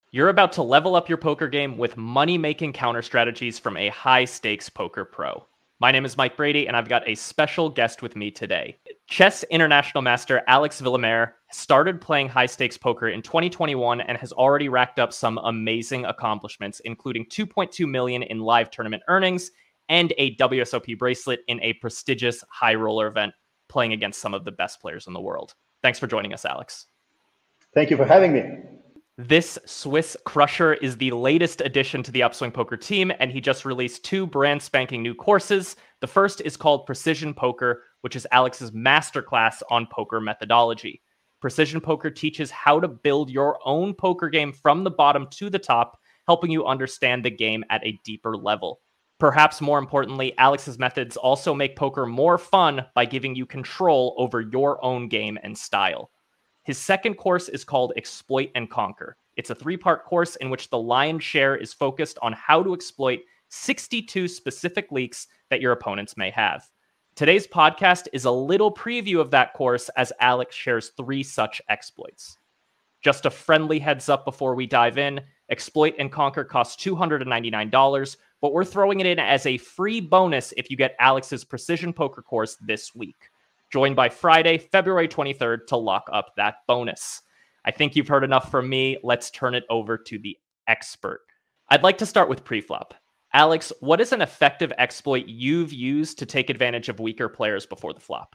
You're about to level up your poker game with money-making counter strategies from a high-stakes poker pro. My name is Mike Brady, and I've got a special guest with me today. Chess international master Alex Vuilleumier started playing high-stakes poker in 2021 and has already racked up some amazing accomplishments, including 2.2 million in live tournament earnings and a WSOP bracelet in a prestigious high roller event, playing against some of the best players in the world. Thanks for joining us, Alex. Thank you for having me. This Swiss crusher is the latest addition to the Upswing Poker team, and he just released two brand spanking new courses. The first is called Precision Poker, which is Alex's masterclass on poker methodology. Precision Poker teaches how to build your own poker game from the bottom to the top, helping you understand the game at a deeper level. Perhaps more importantly, Alex's methods also make poker more fun by giving you control over your own game and style. His second course is called Exploit and Conquer. It's a 3-part course in which the lion's share is focused on how to exploit 62 specific leaks that your opponents may have. Today's podcast is a little preview of that course as Alex shares 3 such exploits. Just a friendly heads up before we dive in, Exploit and Conquer costs $299, but we're throwing it in as a free bonus if you get Alex's Precision Poker course this week. Join by Friday, February 23rd to lock up that bonus. I think you've heard enough from me. Let's turn it over to the expert. I'd like to start with preflop. Alex, what is an effective exploit you've used to take advantage of weaker players before the flop?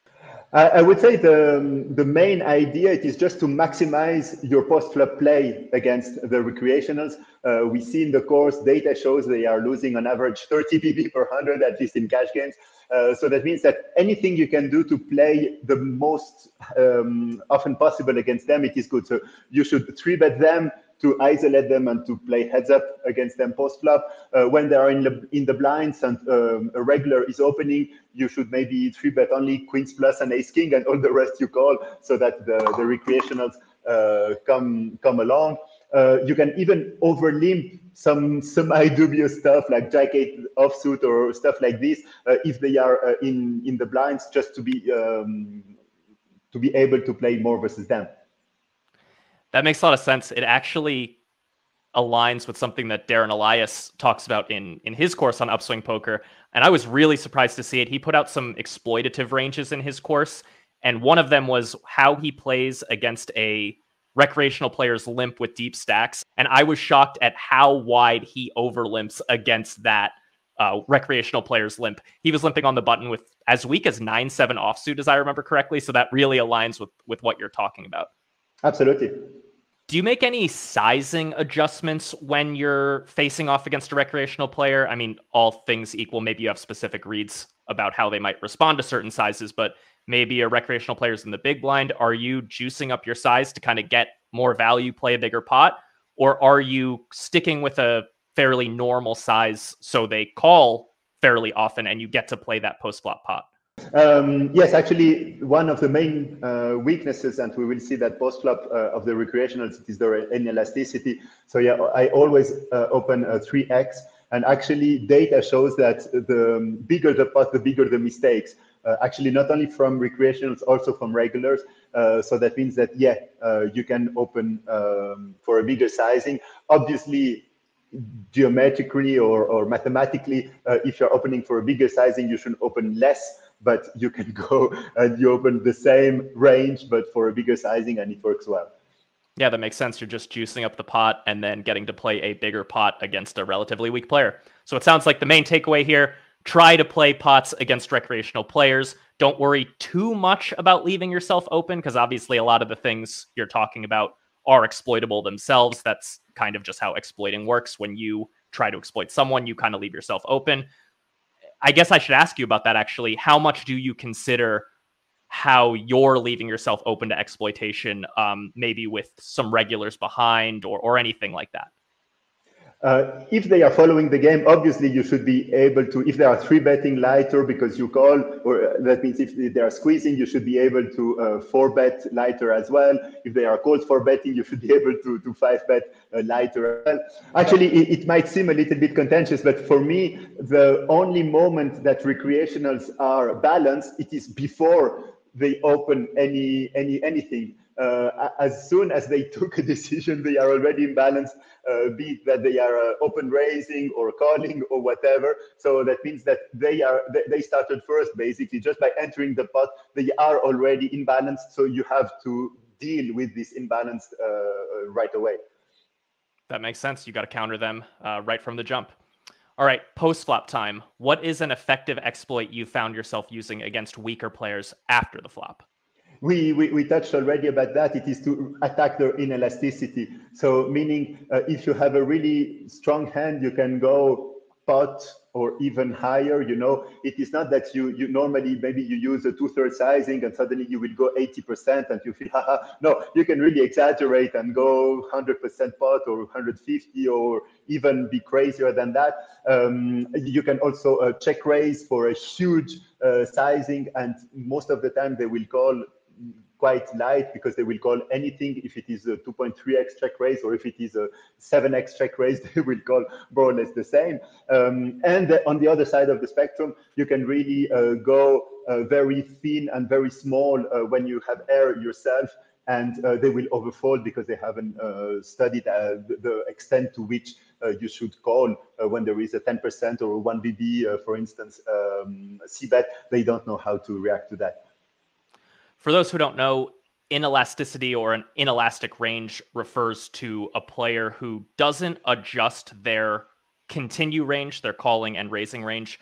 I would say the main idea is just to maximize your post-flop play against the recreationals. We see in the course, data shows they are losing on average 30 pp per 100, at least in cash games. So that means that anything you can do to play the most often possible against them, it is good. So you should 3-bet them to isolate them and to play heads up against them post-flop. When they are in the blinds and a regular is opening, you should maybe 3-bet only queens plus and ace king, and all the rest you call, so that the recreationals come along. You can even overlimp some semi-dubious stuff like jack-8 offsuit or stuff like this if they are in the blinds, just to be able to play more versus them. That makes a lot of sense. It actually aligns with something that Darren Elias talks about in his course on Upswing Poker, and I was really surprised to see it. He put out some exploitative ranges in his course, and one of them was how he plays against a recreational player's limp with deep stacks, and I was shocked at how wide he overlimps against that recreational player's limp. He was limping on the button with as weak as 9-7 offsuit, as I remember correctly, so that really aligns with what you're talking about. Absolutely. Do you make any sizing adjustments when you're facing off against a recreational player? I mean, all things equal, maybe you have specific reads about how they might respond to certain sizes, but maybe a recreational player's in the big blind. Are you juicing up your size to kind of get more value, play a bigger pot? Or are you sticking with a fairly normal size so they call fairly often and you get to play that post-flop pot? Yes, actually, one of the main weaknesses, and we will see that post-flop of the recreationals, is the inelasticity. So yeah, I always open a 3x, and actually data shows that the bigger the pot, the bigger the mistakes. Actually, not only from recreationals, also from regulars. So that means that, yeah, you can open for a bigger sizing. Obviously, geometrically or mathematically, if you're opening for a bigger sizing, you should open less. But you can go and you open the same range, but for a bigger sizing, and it works well. Yeah, that makes sense. You're just juicing up the pot and then getting to play a bigger pot against a relatively weak player. So it sounds like the main takeaway here, try to play pots against recreational players. Don't worry too much about leaving yourself open, because obviously a lot of the things you're talking about are exploitable themselves. That's kind of just how exploiting works. When you try to exploit someone, you kind of leave yourself open. I guess I should ask you about that, actually. How much do you consider how you're leaving yourself open to exploitation, maybe with some regulars behind or anything like that? If they are following the game, obviously you should be able to, if they are 3-betting lighter because you call, or that means if they are squeezing, you should be able to 4-bet lighter as well. If they are called 4-betting, you should be able to 5-bet lighter as well. Actually, it might seem a little bit contentious, but for me, the only moment that recreationals are balanced, it is before they open anything. as soon as they took a decision, they are already imbalanced, be it that they are open raising or calling or whatever. So that means that they started first, basically, just by entering the pot, they are already imbalanced. So you have to deal with this imbalance right away. That makes sense. You got to counter them right from the jump. All right, post-flop time. What is an effective exploit you found yourself using against weaker players after the flop? We touched already about that. It is to attack their inelasticity. So meaning if you have a really strong hand, you can go pot or even higher. It is not that you normally, maybe you use a 2/3 sizing and suddenly you will go 80% and you feel, haha. No, you can really exaggerate and go 100% pot or 150 or even be crazier than that. You can also check raise for a huge sizing, and most of the time they will call quite light because they will call anything. If it is a 2.3x check raise or if it is a 7x check raise, they will call more or less the same. And on the other side of the spectrum, you can really go very thin and very small when you have air yourself, and they will overfold because they haven't studied the extent to which you should call when there is a 10% or 1 BB, for instance, c-bet. They don't know how to react to that. For those who don't know, inelasticity or an inelastic range refers to a player who doesn't adjust their continue range, their calling and raising range,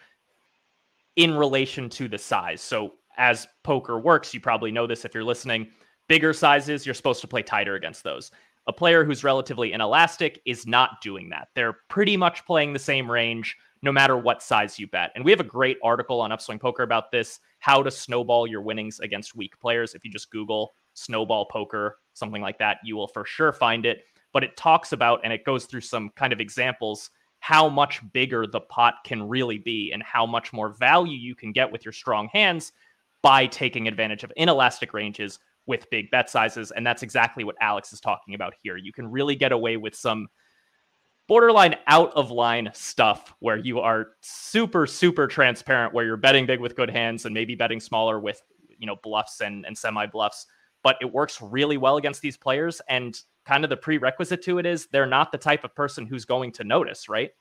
in relation to the size. So as poker works, you probably know this if you're listening, bigger sizes, you're supposed to play tighter against those. A player who's relatively inelastic is not doing that. They're pretty much playing the same range no matter what size you bet. And we have a great article on Upswing Poker about this, how to snowball your winnings against weak players. If you just Google snowball poker, something like that, you will for sure find it. But it talks about, and it goes through some kind of examples, how much bigger the pot can really be and how much more value you can get with your strong hands by taking advantage of inelastic ranges with big bet sizes. And that's exactly what Alex is talking about here. You can really get away with some borderline out of line stuff where you are super, super transparent, where you're betting big with good hands and maybe betting smaller with, bluffs and semi bluffs. But it works really well against these players. And kind of the prerequisite to it is they're not the type of person who's going to notice, right?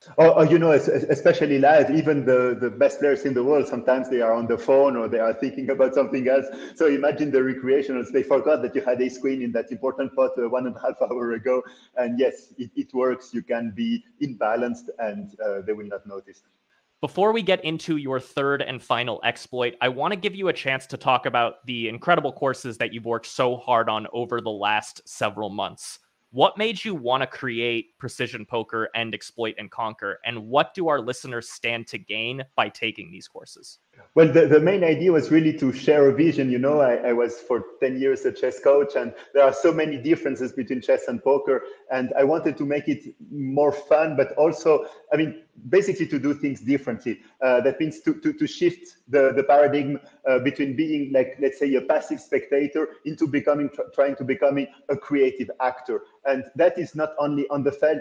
Especially live, even the best players in the world, sometimes they are on the phone or they are thinking about something else. So imagine the recreationals, they forgot that you had ace queen in that important pot 1.5 hours ago. And yes, it works. You can be imbalanced and they will not notice. Before we get into your third and final exploit, I want to give you a chance to talk about the incredible courses that you've worked so hard on over the last several months. What made you want to create Precision Poker and Exploit and Conquer? And what do our listeners stand to gain by taking these courses? Well, the main idea was really to share a vision. I was for 10 years a chess coach, and there are so many differences between chess and poker. And I wanted to make it more fun, but also, basically to do things differently. That means to shift the paradigm between being, like, let's say, a passive spectator into trying to becoming a creative actor. And that is not only on the felt,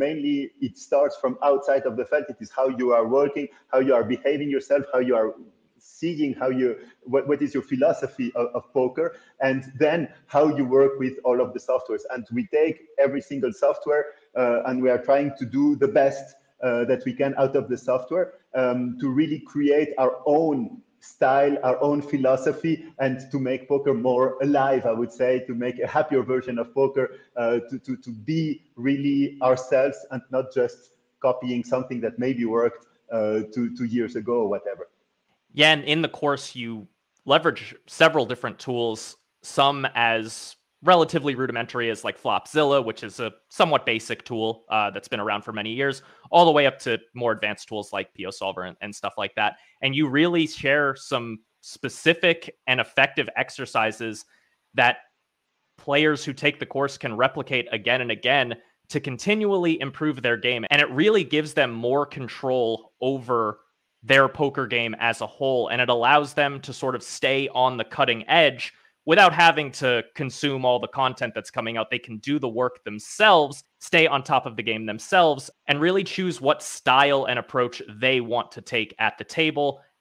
it starts from outside of the felt. It is how you are working, how you are behaving yourself, how you are seeing, what is your philosophy of poker, and then how you work with all of the softwares. And we take every single software and we are trying to do the best that we can out of the software to really create our own style, our own philosophy, and to make poker more alive, I would say, to make a happier version of poker, to be really ourselves and not just copying something that maybe worked 2 years ago or whatever. Yeah, and in the course, you leverage several different tools, some as relatively rudimentary as like Flopzilla, which is a somewhat basic tool that's been around for many years, all the way up to more advanced tools like PO Solver and stuff like that. And you really share some specific and effective exercises that players who take the course can replicate again and again to continually improve their game. And it really gives them more control over their poker game as a whole. And it allows them to sort of stay on the cutting edge without having to consume all the content that's coming out. They can do the work themselves, stay on top of the game themselves, and really choose what style and approach they want to take at the table.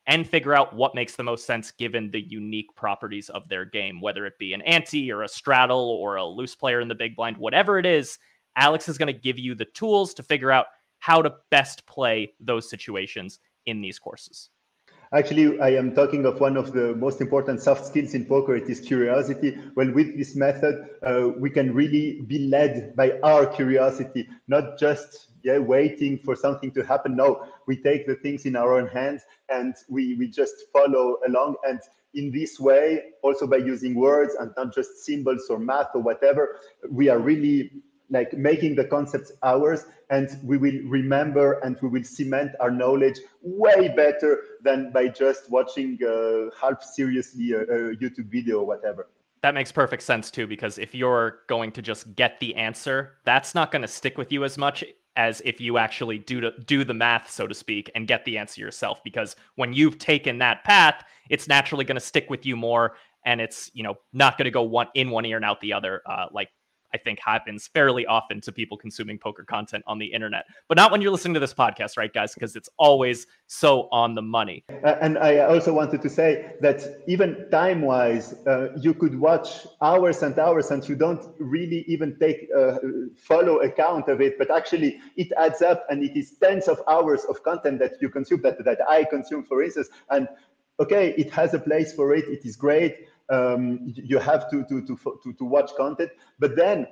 and figure out what makes the most sense given the unique properties of their game, whether it be an ante or a straddle or a loose player in the big blind, whatever it is. Alex is going to give you the tools to figure out how to best play those situations in these courses. Actually, I am talking of one of the most important soft skills in poker. It is curiosity. Well, with this method, we can really be led by our curiosity, not just waiting for something to happen. No, we take the things in our own hands and we just follow along. And in this way, also by using words and not just symbols or math or whatever, we are really like making the concepts ours, and we will remember and we will cement our knowledge way better than by just watching half seriously a YouTube video or whatever. That makes perfect sense too, because if you're going to just get the answer, that's not going to stick with you as much as if you actually do the math, so to speak, and get the answer yourself. Because when you've taken that path, it's naturally going to stick with you more, and it's, you know, not going to go in one ear and out the other, like I think happens fairly often to people consuming poker content on the internet, but not when you're listening to this podcast, right, guys? Because it's always so on the money. And I also wanted to say that even time-wise, you could watch hours and hours, and you don't really even take follow account of it, but actually it adds up, and it is tens of hours of content that you consume, that I consume, for instance. And okay, it has a place for it. It is great. You have to watch content, but then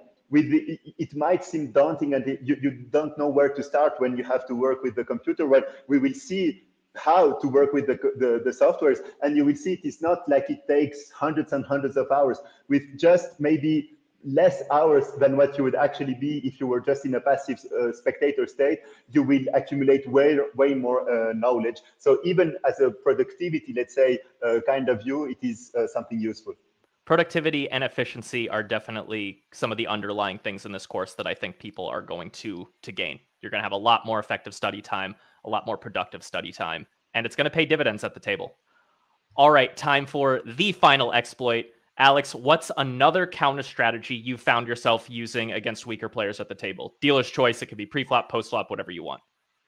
it might seem daunting, and you don't know where to start when you have to work with the computer. Well, we will see how to work with the softwares, and you will see it is not like it takes hundreds and hundreds of hours. With just maybe less hours than what you would actually be if you were just in a passive spectator state, you will accumulate way more knowledge. So even as a productivity, let's say, kind of view, it is something useful. Productivity and efficiency are definitely some of the underlying things in this course that I think people are going to gain. You're going to have a lot more effective study time, a lot more productive study time, and it's going to pay dividends at the table. All right, time for the final exploit. Alex, what's another counter strategy you found yourself using against weaker players at the table? Dealer's choice. It could be pre-flop, post-flop, whatever you want.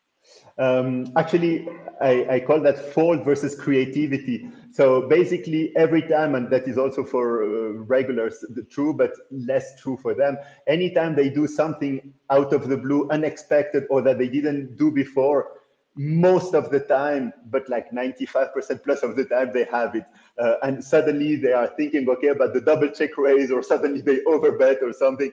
Actually, I call that fold versus creativity. So basically, every time, and that is also for regulars true, but less true for them, anytime they do something out of the blue, unexpected, or that they didn't do before, most of the time, but like 95% plus of the time, they have it. And suddenly they are thinking, okay, about the double check raise, or suddenly they overbet or something.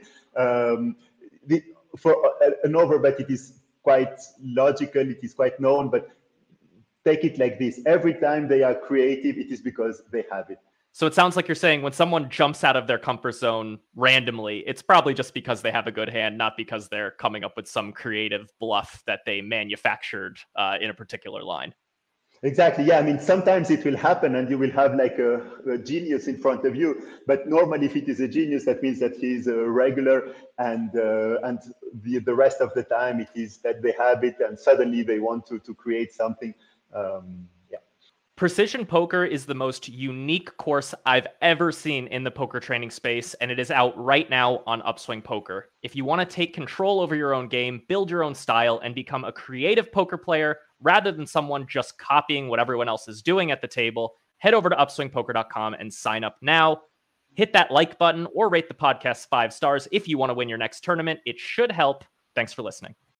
For an overbet, it is quite logical, it is quite known, but take it like this. Every time they are creative, it is because they have it. So it sounds like you're saying when someone jumps out of their comfort zone randomly, it's probably just because they have a good hand, not because they're coming up with some creative bluff that they manufactured in a particular line. Exactly. Yeah. I mean, sometimes it will happen and you will have like a genius in front of you. But normally, if it is a genius, that means that he's a regular, and the rest of the time it is that they have it and suddenly they want to create something. Precision Poker is the most unique course I've ever seen in the poker training space, and it is out right now on Upswing Poker. If you want to take control over your own game, build your own style, and become a creative poker player rather than someone just copying what everyone else is doing at the table, head over to upswingpoker.com and sign up now. Hit that like button or rate the podcast 5 stars if you want to win your next tournament. It should help. Thanks for listening.